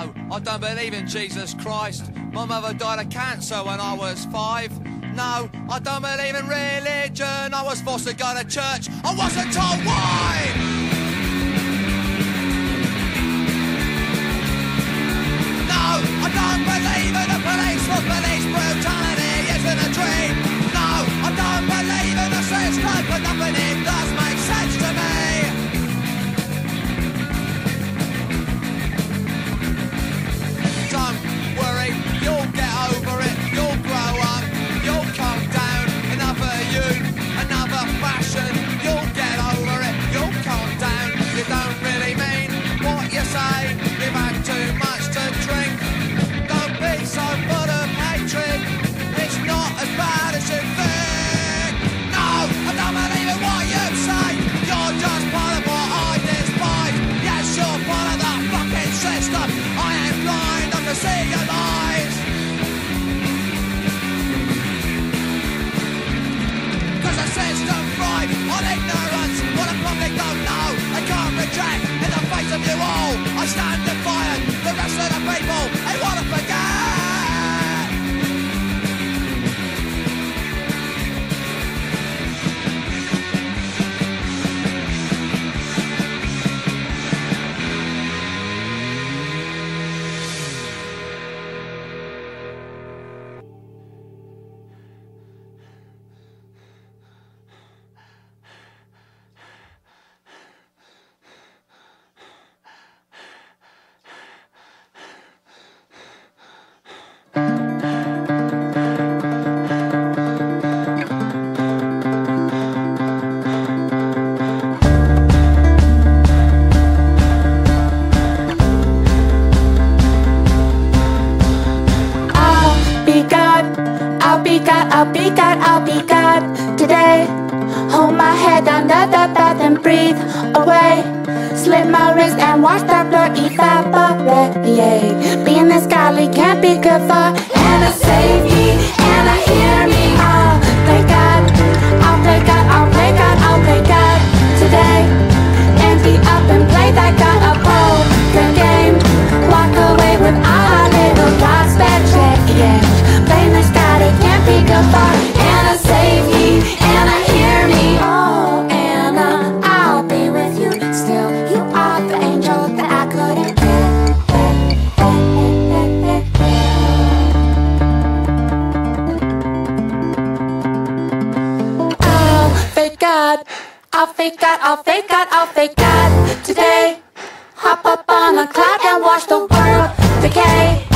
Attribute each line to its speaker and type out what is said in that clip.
Speaker 1: No, I don't believe in Jesus Christ. My mother died of cancer when I was 5. No, I don't believe in religion. I was forced to go to church. I wasn't told why. No, I don't believe in the police. For police brutality isn't a dream. No, I don't believe in the system, but nothing it does make sense to me. Don't worry, you'll get over it, you'll grow up, you'll calm down. Another you, another fashion, you'll get over it, you'll calm down. You don't really mean what you say, you've had too much to drink. Don't be so full of hatred, it's not as bad as you think. No, I don't believe in what you say, you're just part of what I despise. Yes, you're part of that fucking system, I am blind to see your lies. Cause the system thrive on ignorance. What the public don't know, they can't reject. In the face of you all, I stand defiant. The rest of the people, they wanna forget.
Speaker 2: I'll be God today. Hold my head under the bath and breathe away. Slit my wrist and watch the blood evaporate. Being this godly can't be good for Anna, save me, Anna, hear me. I'll play God, I'll play God, I'll play God, I'll play God today. Empty up and play that God a poker game. Walk away with our little God's bad change. Blame this God, it can't be good for Anna, save me, Anna, hear me. Oh, Anna, I'll be with you still. You are the angel that I couldn't get. I'll fake God, I'll fake God, I'll fake God, I'll fake God today. Hop up on a cloud and watch the world decay.